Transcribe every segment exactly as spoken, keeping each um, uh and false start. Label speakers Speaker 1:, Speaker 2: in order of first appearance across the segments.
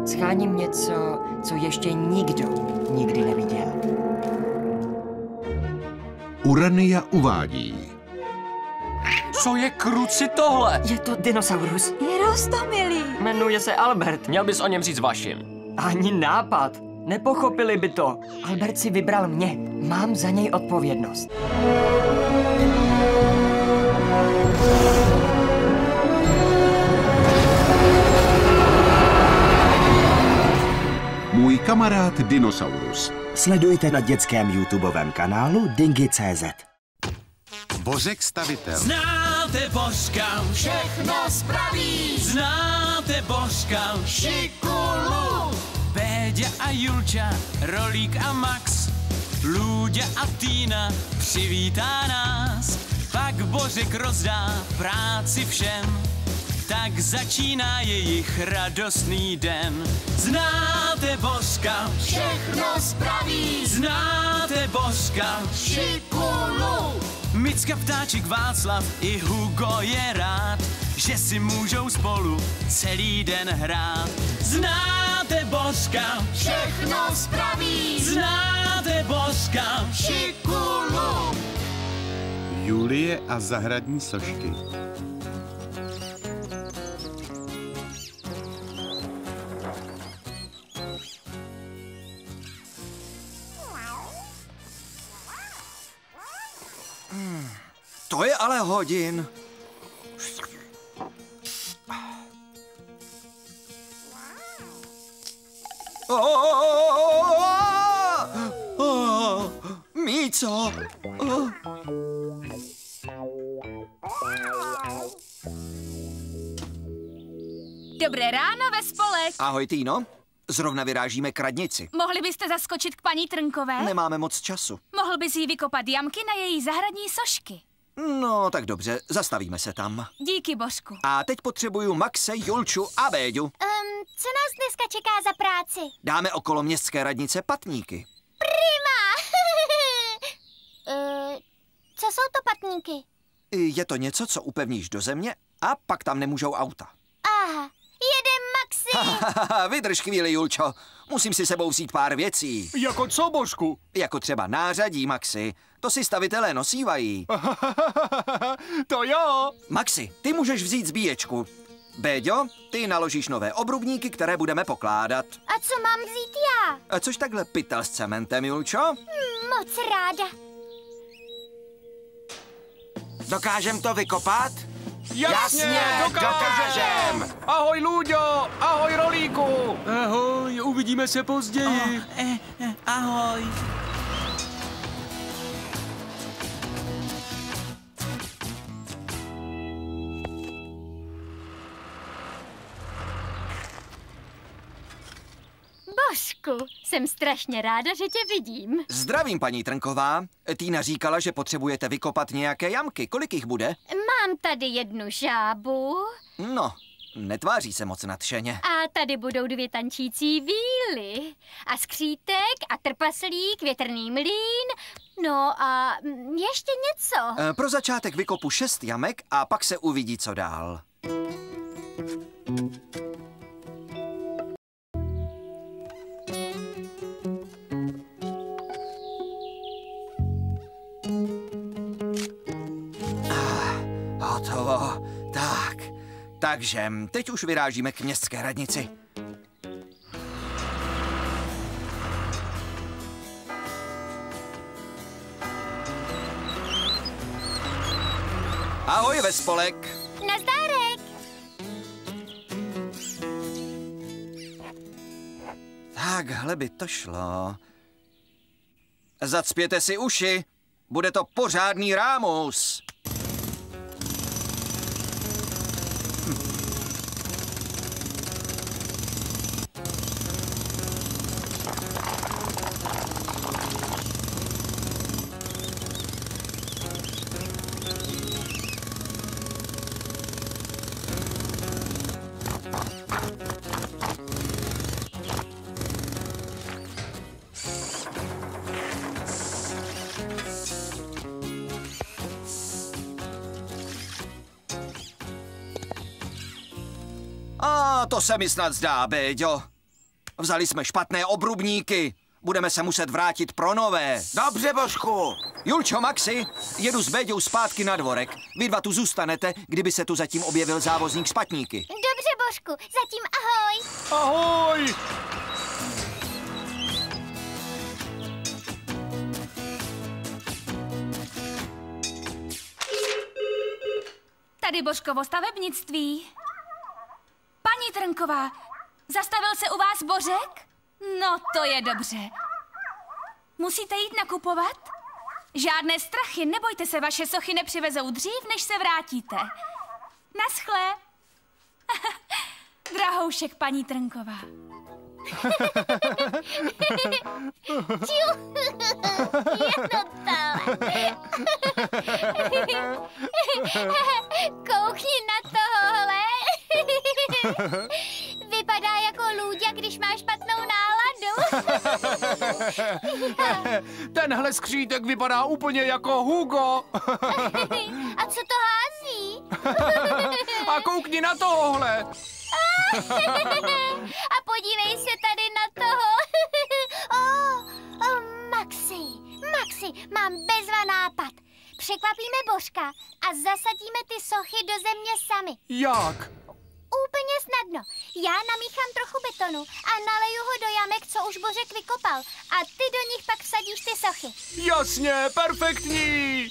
Speaker 1: Scháním něco, co ještě nikdo nikdy neviděl.
Speaker 2: Urania uvádí.
Speaker 3: Co je kruci tohle?
Speaker 1: Je to dinosaurus.
Speaker 4: Je roztomilý.
Speaker 1: Jmenuje se Albert.
Speaker 3: Měl bys o něm říct vašim.
Speaker 1: Ani nápad. Nepochopili by to. Albert si vybral mě. Mám za něj odpovědnost.
Speaker 2: Můj kamarád Dinosaurus.
Speaker 5: Sledujte na dětském YouTubeovém kanálu Dingy tečka cé zet.
Speaker 2: Bořek stavitel.
Speaker 6: Znáte Božka, všechno spraví. Znáte Božka, Šikulu. Péďa a Julča, Rolík a Max, Lůďa a Týna přivítá nás. Pak Bořek rozdá práci všem, tak začíná jejich radostný den. Znáte Božka, všechno spraví. Znáte Božka, Šikulu. Micka, Ptáček, Václav i Hugo je rád, že si můžou spolu celý den hrát. Znáte Božka, všechno spraví. Znáte Božka, Šikulu.
Speaker 2: Julie a zahradní sošky.
Speaker 7: To je ale hodin. Míco.
Speaker 4: Dobré ráno ve spolek.
Speaker 7: Ahoj, Týno. Zrovna vyrážíme k radnici.
Speaker 4: Mohli byste zaskočit k paní Trnkové?
Speaker 7: Nemáme moc času.
Speaker 4: Mohl bys jí vykopat jamky na její zahradní sošky.
Speaker 7: No, tak dobře, zastavíme se tam.
Speaker 4: Díky, Božku.
Speaker 7: A teď potřebuju Maxe, Julču a Béďu.
Speaker 8: Um, co nás dneska čeká za práci?
Speaker 7: Dáme okolo městské radnice patníky.
Speaker 8: Prima! uh, co jsou to patníky?
Speaker 7: Je to něco, co upevníš do země a pak tam nemůžou auta.
Speaker 8: Aha, jedem, Maxi!
Speaker 7: Vydrž chvíli, Julčo. Musím si sebou vzít pár věcí.
Speaker 3: Jako co, Božku?
Speaker 7: Jako třeba nářadí, Maxi. To si stavitelé nosívají.
Speaker 3: To jo.
Speaker 7: Maxi, ty můžeš vzít zbíječku. Béďo, ty naložíš nové obrubníky, které budeme pokládat.
Speaker 8: A co mám vzít já?
Speaker 7: A což takhle pytel s cementem, Julčo?
Speaker 8: Hmm, moc ráda.
Speaker 7: Dokážem to vykopat?
Speaker 3: Jasně, dokážem. Ahoj, Lůďo, ahoj, Rolíku. Ahoj, uvidíme se později.
Speaker 6: Oh, eh, eh, ahoj.
Speaker 8: Božku, jsem strašně ráda, že tě vidím.
Speaker 7: Zdravím, paní Trnková. Týna říkala, že potřebujete vykopat nějaké jamky. Kolik jich bude?
Speaker 8: Mám tady jednu žábu.
Speaker 7: No, netváří se moc nadšeně.
Speaker 8: A tady budou dvě tančící víly. A skřítek a trpaslík, větrný mlýn. No a mm, ještě něco.
Speaker 7: E, pro začátek vykopu šest jamek a pak se uvidí, co dál. Hotovo. Tak, takže teď už vyrážíme k městské radnici. Ahoj, ve spolek.
Speaker 8: Nazdárek.
Speaker 7: Takhle by to šlo. Zacpěte si uši. Bude to pořádný rámus. A to se mi snad zdá, Béďo. Vzali jsme špatné obrubníky. Budeme se muset vrátit pro nové.
Speaker 9: Dobře, Božku.
Speaker 7: Julčo, Maxi, jedu s Béďou zpátky na dvorek. Vy dva tu zůstanete, kdyby se tu zatím objevil závozník s patníky.
Speaker 8: Dobře, Božku, zatím ahoj.
Speaker 3: Ahoj!
Speaker 4: Tady Božkovo stavebnictví. Paní Trnková, zastavil se u vás Božek? No, to je dobře. Musíte jít nakupovat? Žádné strachy, nebojte se, vaše sochy nepřivezou dřív, než se vrátíte. Naschle. Drahoušek, paní Trnková.
Speaker 8: Koukni na tohle. Vypadá jako Lůďa, když má špatnou náladu.
Speaker 3: Tenhle skřítek vypadá úplně jako Hugo.
Speaker 8: A co to hází?
Speaker 3: A koukni na tohle.
Speaker 8: A podívej se tady na toho. oh, oh, Maxi, Maxi, mám bezva nápad. Překvapíme Božka a zasadíme ty sochy do země sami.
Speaker 3: Jak?
Speaker 8: Úplně snadno. Já namíchám trochu betonu a naleju ho do jamek, co už Božek vykopal. A ty do nich pak vsadíš ty sochy.
Speaker 3: Jasně, perfektní.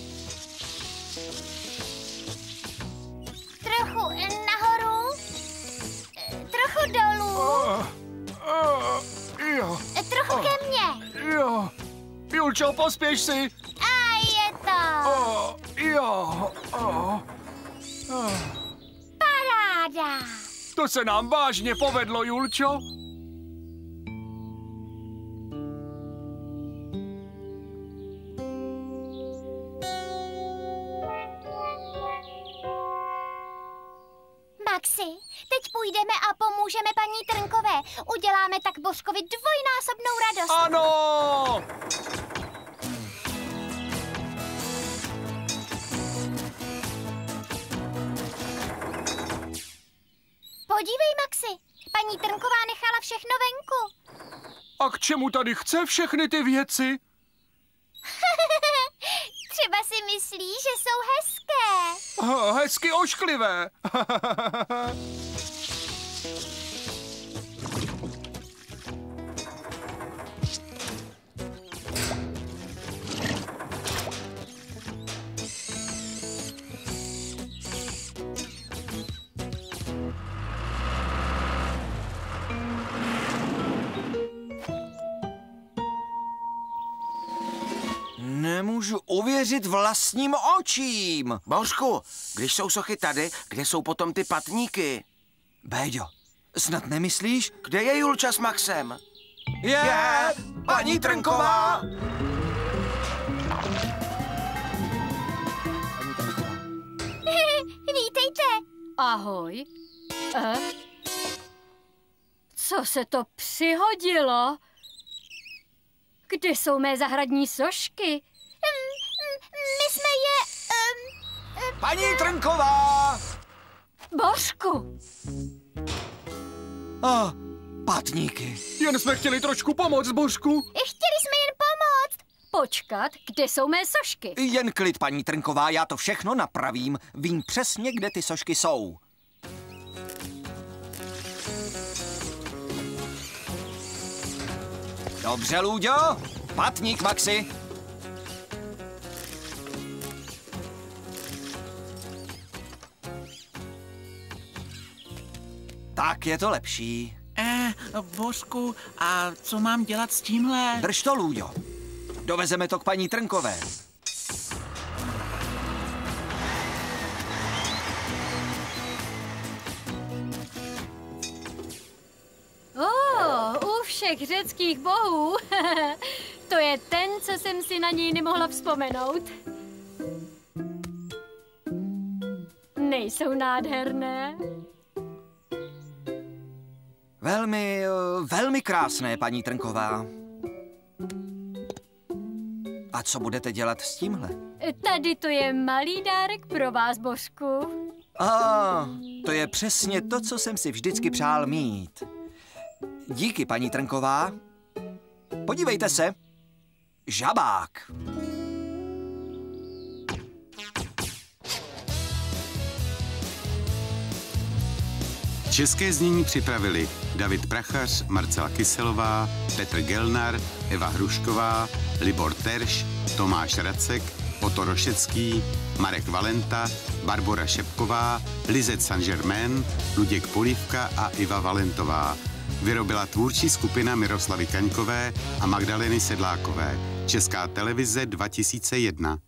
Speaker 8: Trochu nahoru, trochu dolů,
Speaker 3: Uh, uh, jo,
Speaker 8: trochu ke mně.
Speaker 3: jo. Julčo, pospěš si.
Speaker 8: A je to.
Speaker 3: Uh, jo, uh, uh.
Speaker 8: Paráda.
Speaker 3: To se nám vážně povedlo, Julčo.
Speaker 8: Maxi, teď půjdeme a pomůžeme paní Trnkové. Uděláme tak Božkovi dvojnásobnou radost.
Speaker 3: Ano!
Speaker 8: Podívej, Maxi, paní Trnková nechala všechno venku.
Speaker 3: A k čemu tady chce všechny ty věci?
Speaker 8: Třeba si myslí, že jsou hezké.
Speaker 3: Uh, hezky ošklivé.
Speaker 7: Nemůžu uvěřit vlastním očím.
Speaker 9: Božku, když jsou sochy tady, kde jsou potom ty patníky?
Speaker 7: Béďo, snad nemyslíš?
Speaker 9: Kde je Julča s Maxem?
Speaker 7: Je,
Speaker 9: Je, paní Trnková!
Speaker 8: Vítejte.
Speaker 10: Ahoj. Eh? Co se to přihodilo? Kde jsou mé zahradní sošky?
Speaker 8: My jsme je... Um,
Speaker 7: Paní Trnková!
Speaker 10: Božku!
Speaker 7: A patníky.
Speaker 3: Jen jsme chtěli trošku pomoct, Božku.
Speaker 8: Chtěli jsme jen pomoct.
Speaker 10: Počkat, kde jsou mé sošky?
Speaker 7: Jen klid, paní Trnková, já to všechno napravím. Vím přesně, kde ty sošky jsou. Dobře, Lůďo. Patník, Maxi. Tak je to lepší.
Speaker 6: Eh, Božku, a co mám dělat s tímhle?
Speaker 7: Drž to, Lůďo. Dovezeme to k paní Trnkové.
Speaker 10: Oh, u všech řeckých bohů. To je ten, co jsem si na něj nemohla vzpomenout. Nejsou nádherné?
Speaker 7: Velmi, velmi krásné, paní Trnková. A co budete dělat s tímhle?
Speaker 10: Tady to je malý dárek pro vás, Božku.
Speaker 7: A, to je přesně to, co jsem si vždycky přál mít. Díky, paní Trnková. Podívejte se. Žabák.
Speaker 2: České znění připravili David Prachař, Marcela Kyselová, Petr Gelnar, Eva Hrušková, Libor Terš, Tomáš Racek, Otto Rošecký, Marek Valenta, Barbora Šepková, Lizet Saint-Germain, Luděk Polívka a Iva Valentová. Vyrobila tvůrčí skupina Miroslavy Kaňkové a Magdaleny Sedlákové. Česká televize dva tisíce jedna.